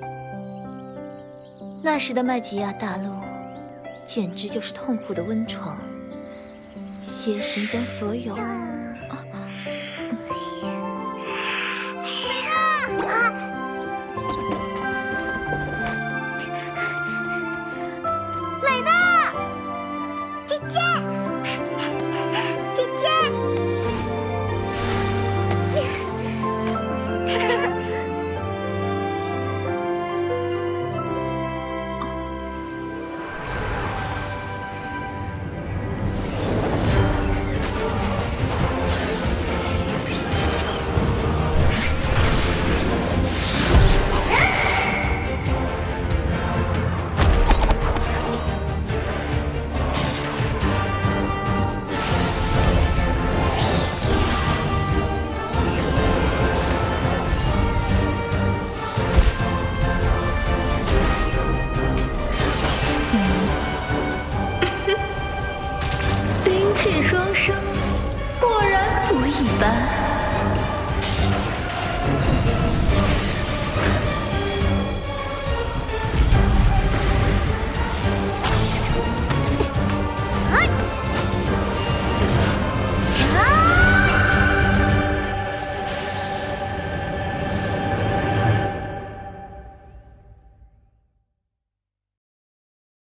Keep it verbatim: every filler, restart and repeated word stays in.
那时的麦吉亚大陆，简直就是痛苦的温床。邪神将所有……啊灵气双生，果然不一般。